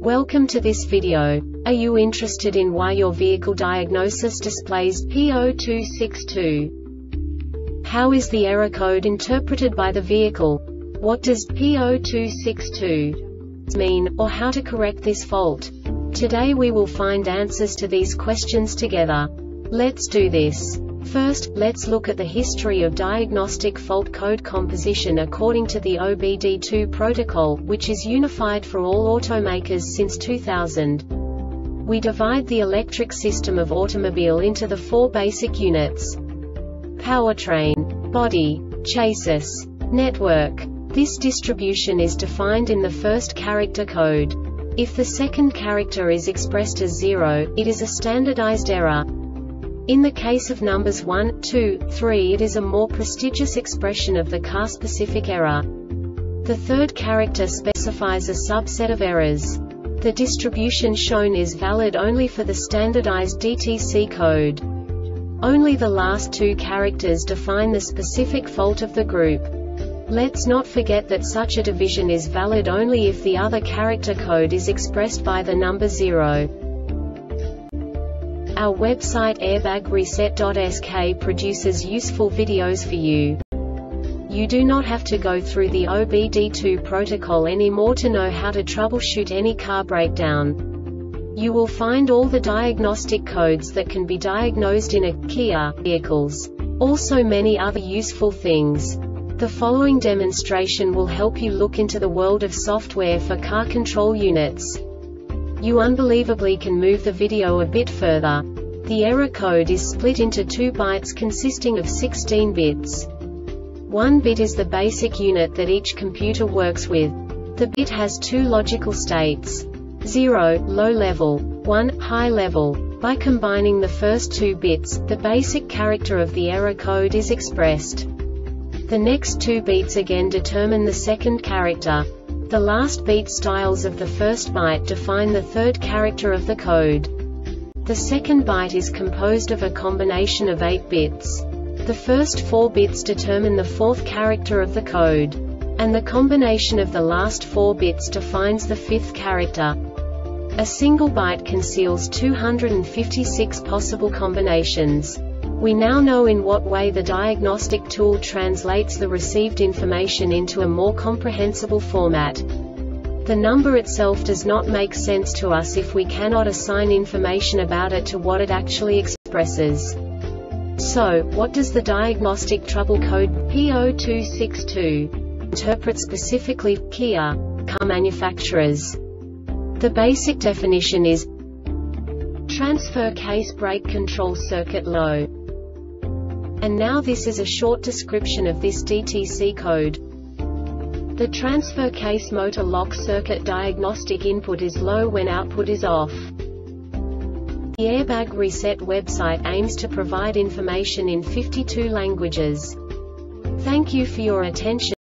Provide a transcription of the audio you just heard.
Welcome to this video. Are you interested in why your vehicle diagnosis displays P0262? How is the error code interpreted by the vehicle? What does P0262 mean, or how to correct this fault? Today we will find answers to these questions together. Let's do this. First, let's look at the history of diagnostic fault code composition according to the OBD2 protocol, which is unified for all automakers since 2000. We divide the electric system of automobile into the four basic units: powertrain, body, chassis, network. This distribution is defined in the first character code. If the second character is expressed as 0, it is a standardized error. In the case of numbers 1, 2, 3, it is a more prestigious expression of the car-specific error. The third character specifies a subset of errors. The distribution shown is valid only for the standardized DTC code. Only the last two characters define the specific fault of the group. Let's not forget that such a division is valid only if the other character code is expressed by the number 0. Our website airbagreset.sk produces useful videos for you. You do not have to go through the OBD2 protocol anymore to know how to troubleshoot any car breakdown. You will find all the diagnostic codes that can be diagnosed in a Kia vehicles. Also many other useful things. The following demonstration will help you look into the world of software for car control units. You unbelievably can move the video a bit further. The error code is split into 2 bytes consisting of 16 bits. 1 bit is the basic unit that each computer works with. The bit has 2 logical states: 0, low level, 1, high level. By combining the first 2 bits, the basic character of the error code is expressed. The next 2 beats again determine the second character. The last beat styles of the first byte define the third character of the code. The second byte is composed of a combination of 8 bits. The first 4 bits determine the fourth character of the code. And the combination of the last 4 bits defines the fifth character. A single byte conceals 256 possible combinations. We now know in what way the diagnostic tool translates the received information into a more comprehensible format. The number itself does not make sense to us if we cannot assign information about it to what it actually expresses. So, what does the diagnostic trouble code P0262 interpret specifically for Kia car manufacturers? The basic definition is transfer case brake control circuit low. And now this is a short description of this DTC code. The transfer case motor lock circuit diagnostic input is low when output is off. The Airbag Reset website aims to provide information in 52 languages. Thank you for your attention.